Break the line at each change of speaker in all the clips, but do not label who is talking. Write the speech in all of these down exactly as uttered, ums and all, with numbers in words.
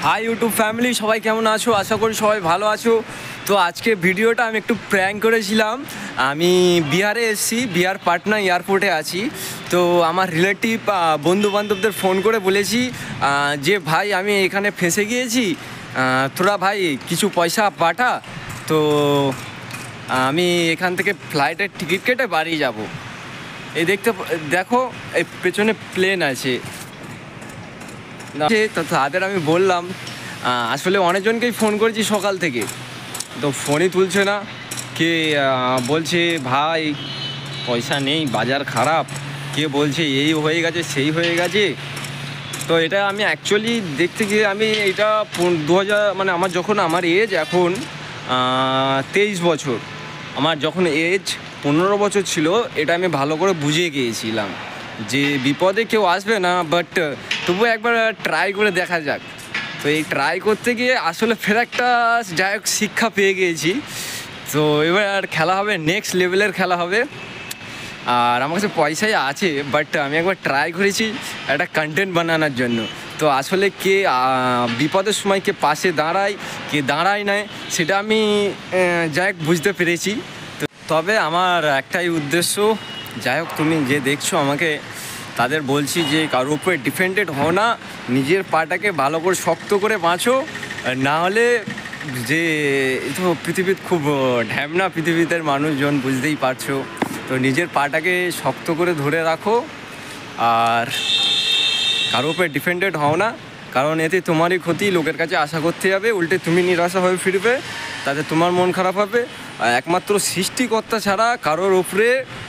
High YouTube family, সবাই কেমন আছো? আশা করি সবাই ভালো আছো। তো আজকে ভিডিওটা আমি একটু প্র্যাঙ্ক করেছিলাম। আমি বিহারে এসেছি, বিহার পাটনা এয়ারপোর্টে আছি। তো আমার রিলেটিভ বন্ধু বান্ধবদের ফোন করে বলেছি যে ভাই আমি এখানে ফেঁসে গিয়েছি, তোরা ভাই কিছু পয়সা পাঠা। তো আমি এখান থেকে ফ্লাইটের টিকিট কেটে বাড়ি যাব। এই দেখতে দেখো, এই পেছনে প্লেন আছে। তো তাদের আমি বললাম, আসলে অনেকজনকেই ফোন করেছি সকাল থেকে, তো ফোনই তুলছে না। কে বলছে ভাই পয়সা নেই, বাজার খারাপ, কে বলছে এই হয়ে গেছে সেই হয়ে গেছে। তো এটা আমি অ্যাকচুয়ালি দেখতে গিয়ে আমি এটা দু হাজার মানে আমার যখন আমার এজ এখন তেইশ বছর, আমার যখন এজ পনেরো বছর ছিল, এটা আমি ভালো করে বুঝে গিয়েছিলাম যে বিপদে কেউ আসবে না, বাট তবুও একবার ট্রাই করে দেখা যাক। তো এই ট্রাই করতে গিয়ে আসলে ফের একটা যাই হোক শিক্ষা পেয়ে গিয়েছি। তো এবার খেলা হবে, নেক্সট লেভেলের খেলা হবে। আর আমার কাছে পয়সাই আছে, বাট আমি একবার ট্রাই করেছি একটা কন্টেন্ট বানানোর জন্য। তো আসলে কে বিপদের সময় কে পাশে দাঁড়ায়, কে দাঁড়ায় না, সেটা আমি যাই হোক বুঝতে পেরেছি। তবে আমার একটাই উদ্দেশ্য, যাই হোক তুমি যে দেখছো আমাকে, তাদের বলছি যে কারোর উপরে ডিপেন্ডেন্ট হও না, নিজের পাটাকে ভালো করে শক্ত করে বাঁচো। না হলে যে তো পৃথিবীর খুব ঢ্যামনা পৃথিবীতে মানুষজন, বুঝতেই পারছো। তো নিজের পাটাকে শক্ত করে ধরে রাখো আর কারোর উপরে ডিপেন্ডেন্ট হও না, কারণ এতে তোমারই ক্ষতি। লোকের কাছে আশা করতে যাবে, উল্টে তুমি নিরাশা হয়ে ফিরবে, তাতে তোমার মন খারাপ হবে। একমাত্র সৃষ্টিকর্তা ছাড়া কারোর উপরে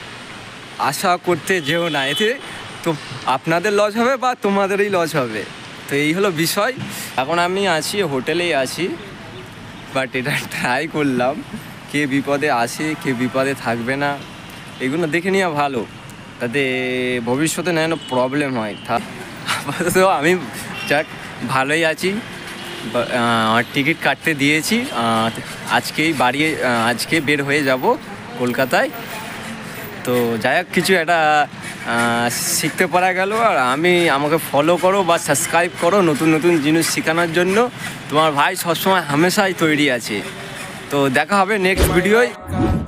আশা করতে যেও না, এতে তো আপনাদের লস হবে বা তোমাদেরই লস হবে। তো এই হলো বিষয়। এখন আমি আছি হোটেলেই আছি, বাট এটা ট্রাই করলাম, কে বিপদে আসে কে বিপদে থাকবে না এগুলো দেখে নেওয়া ভালো, তাতে ভবিষ্যতে না যেন প্রবলেম হয়। আপাতত আমি যাক ভালোই আছি, টিকিট কাটতে দিয়েছি, আজকেই বাড়ি আজকে বের হয়ে যাব কলকাতায়। তো যাই হোক কিছু একটা শিখতে পারা গেল। আর আমি আমাকে ফলো করো বা সাবস্ক্রাইব করো নতুন নতুন জিনিস শেখানোর জন্য। তোমার ভাই সবসময় হামেশাই তৈরি আছে। তো দেখা হবে নেক্সট ভিডিওয়।